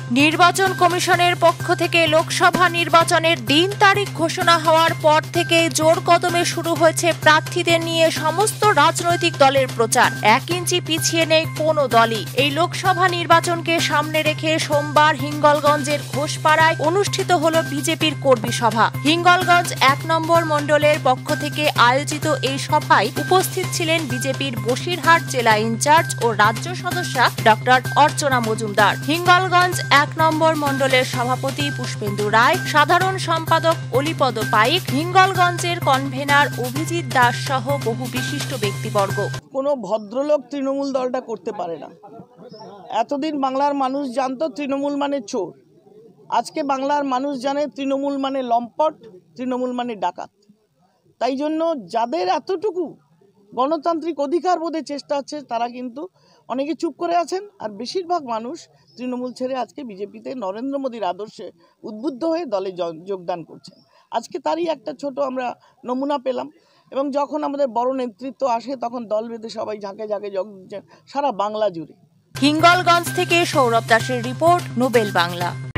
নির্বাচন কমিশনের পক্ষ থেকে লোকসভা নির্বাচনের দিন তারিখ ঘোষণা হওয়ার পর থেকে জোর কদমে শুরু হয়েছে প্রার্থীদের নিয়ে সমস্ত রাজনৈতিক দলের প্রচার। 1 ইঞ্চি পিছিয়ে নেই কোনো দলই। এই লোকসভা নির্বাচনকে সামনে রেখে সোমবার হিঙ্গলগঞ্জের ঘোষপাড়ায় অনুষ্ঠিত হলো বিজেপির কর্মী সভা। হিঙ্গলগঞ্জ 1 নম্বর মণ্ডলের পক্ষ থেকে আয়োজিত এই সভায় উপস্থিত ছিলেন বিজেপির বসিরহাট জেলা ইনচার্জ ও রাজ্য সদস্যা ডক্টর অর্চনা মজুমদার, হিঙ্গলগঞ্জ 1 নম্বর মণ্ডলের সভাপতি পুষ্পেন্দু রায়, সাধারণ সম্পাদক অলিপদ পাইক, হিঙ্গলগঞ্জের কনভেনার অভিজিৎ দাস সহ বহু বিশিষ্ট ব্যক্তিবর্গ। কোনো ভদ্রলোক তৃণমূল দলটা করতে পারে না। এতদিন বাংলার মানুষ জানতো তৃণমূল মানে চোর, আজকে বাংলার মানুষ জানে তৃণমূল মানে লম্পট, তৃণমূল মানে ডাকাত। তাই জন্য যাদের এতটুকু গণতান্ত্রিক অধিকার বোধের চেষ্টা আছে তারা কিন্তু অনেকে চুপ করে আছেন, আর বেশিরভাগ মানুষ তৃণমূল ছেড়ে আজকে বিজেপিতে নরেন্দ্র মোদীর আদর্শে উদ্বুদ্ধ হয়ে দলে যোগদান করছেন। আজকে তারই একটা ছোট আমরা নমুনা পেলাম, এবং যখন আমাদের বড় নেতৃত্ব আসে তখন দল বেঁধে সবাই ঝাঁকে ঝাঁকে সারা বাংলা জুড়ে। হিঙ্গলগঞ্জ থেকে সৌরভ দাসের রিপোর্ট, নোবেল বাংলা।